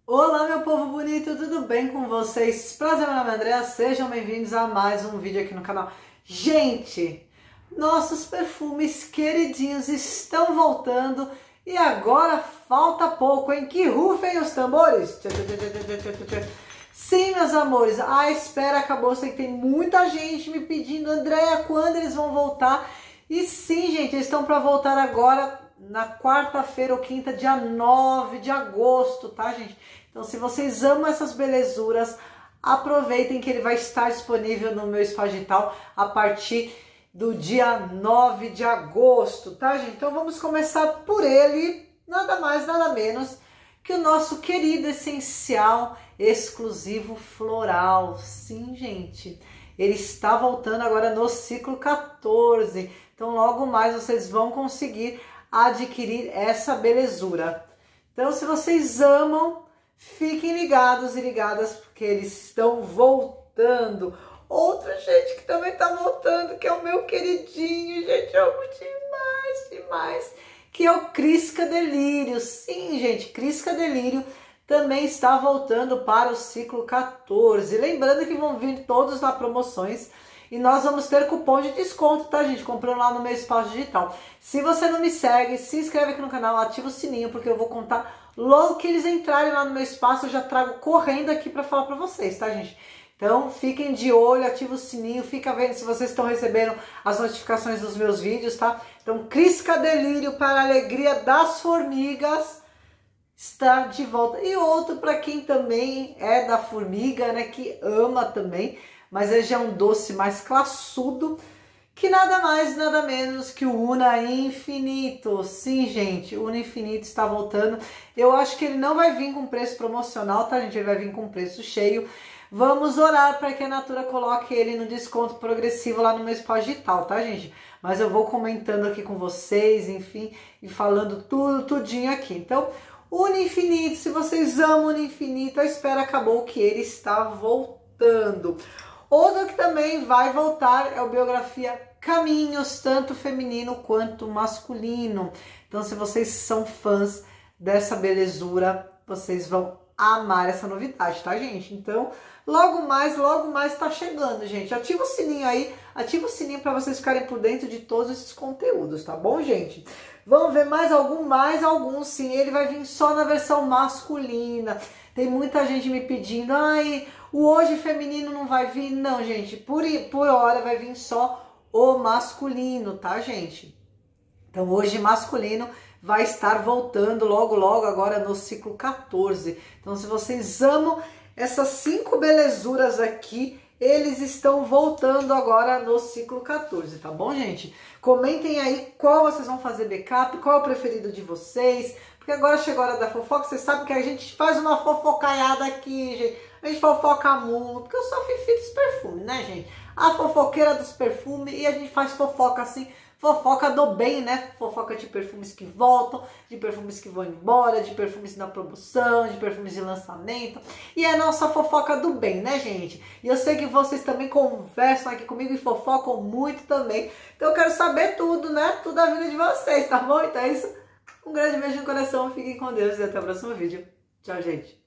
Olá, meu povo bonito, tudo bem com vocês? Prazer, meu nome é Andréa, sejam bem-vindos a mais um vídeo aqui no canal. Gente, nossos perfumes queridinhos estão voltando e agora falta pouco, hein? Que rufem os tambores! Sim, meus amores, a espera acabou. Sei que tem muita gente me pedindo, Andréa, quando eles vão voltar? E sim, gente, eles estão para voltar agora na quarta-feira ou quinta, dia 9 de agosto, tá, gente? Então, se vocês amam essas belezuras, aproveitem que ele vai estar disponível no meu Spa Digital a partir do dia 9 de agosto, tá, gente? Então, vamos começar por ele, nada mais, nada menos que o nosso querido essencial exclusivo floral. Sim, gente, ele está voltando agora no ciclo 14. Então, logo mais vocês vão conseguir adquirir essa belezura. Então, se vocês amam, fiquem ligados e ligadas, porque eles estão voltando. Outra gente que também tá voltando, que é o meu queridinho, gente, eu amo demais, demais, que é o Crisca Delírio. Sim, gente, Crisca Delírio também está voltando para o ciclo 14. Lembrando que vão vir todos na promoções. E nós vamos ter cupom de desconto, tá, gente? Comprando lá no meu espaço digital. Se você não me segue, se inscreve aqui no canal, ativa o sininho, porque eu vou contar logo que eles entrarem lá no meu espaço, eu já trago correndo aqui para falar para vocês, tá, gente? Então, fiquem de olho, ativa o sininho, fica vendo se vocês estão recebendo as notificações dos meus vídeos, tá? Então, Crisca Delírio para a alegria das formigas está de volta. E outro para quem também é da formiga, né, que ama também, mas ele já é um doce mais classudo, que nada mais, nada menos que o Una Infinito. Sim, gente, o Una Infinito está voltando. Eu acho que ele não vai vir com preço promocional, tá, gente? Ele vai vir com preço cheio. Vamos orar para que a Natura coloque ele no desconto progressivo lá no meu Spa Digital, tá, gente? Mas eu vou comentando aqui com vocês, enfim, e falando tudo, tudinho aqui. Então, Una Infinito, se vocês amam Una Infinito, a espera acabou, que ele está voltando. Outro que também vai voltar é o Biografia Caminhos, tanto feminino quanto masculino. Então, se vocês são fãs dessa belezura, vocês vão amar essa novidade, tá, gente? Então, logo mais tá chegando, gente. Ativa o sininho aí, ativa o sininho para vocês ficarem por dentro de todos esses conteúdos, tá bom, gente? Vamos ver mais algum, sim. Ele vai vir só na versão masculina. Tem muita gente me pedindo, ai, o hoje feminino não vai vir. Não, gente, por hora vai vir só o masculino, tá, gente? Então, hoje masculino vai estar voltando logo agora no ciclo 14. Então, se vocês amam essas 5 belezuras aqui, eles estão voltando agora no ciclo 14, tá bom, gente? Comentem aí qual vocês vão fazer backup, qual é o preferido de vocês, porque agora chegou a hora da fofoca. Vocês sabem que a gente faz uma fofocaiada aqui, gente. A gente fofoca muito, porque eu sou fifi dos perfumes, né, gente? A fofoqueira dos perfumes, e a gente faz fofoca assim, fofoca do bem, né? Fofoca de perfumes que voltam, de perfumes que vão embora, de perfumes na promoção, de perfumes de lançamento. E é a nossa fofoca do bem, né, gente? E eu sei que vocês também conversam aqui comigo e fofocam muito também. Então eu quero saber tudo, né? Tudo da vida de vocês, tá bom? Então é isso. Um grande beijo no coração, fiquem com Deus e até o próximo vídeo. Tchau, gente.